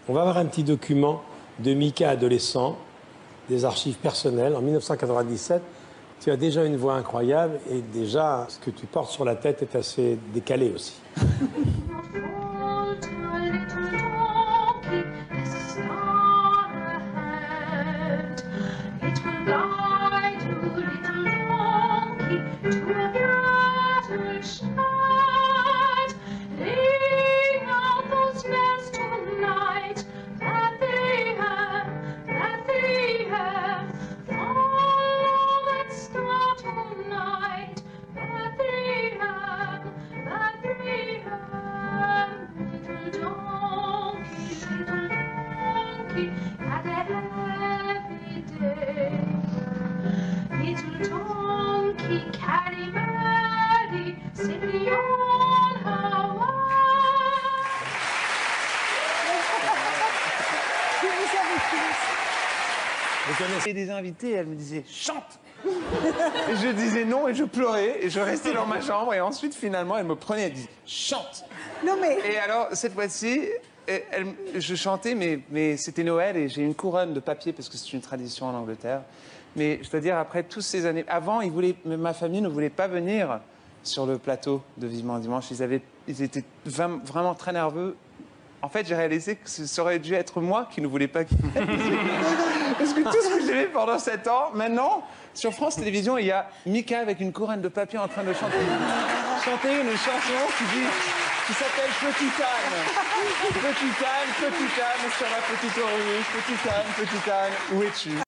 On va avoir un petit document de Mika adolescent, des archives personnelles, en 1997. Tu as déjà une voix incroyable et déjà, ce que tu portes sur la tête est assez décalé aussi. Little donkey, Caddy Maddie, sitting on her Vous connaissez Et des invités, elle me disait chante. Et je disais non et je pleurais et je restais dans ma chambre et ensuite finalement elle me prenait et elle disait chante. Non mais... Et alors cette fois-ci, je chantais mais c'était Noël et j'ai une couronne de papier parce que c'est une tradition en Angleterre. Mais je dois dire après toutes ces années, avant ma famille ne voulait pas venir sur le plateau de Vivement Dimanche. Ils étaient vraiment très nerveux. En fait, j'ai réalisé que ça aurait dû être moi qui ne voulais pas qu'ils viennent. Parce que tout ce que j'ai fait pendant 7 ans, maintenant, sur France Télévisions, il y a Mika avec une couronne de papier en train de chanter une chanson qui s'appelle Petite Anne. Petite Anne, sur la petite orange, Petite Anne, où es-tu?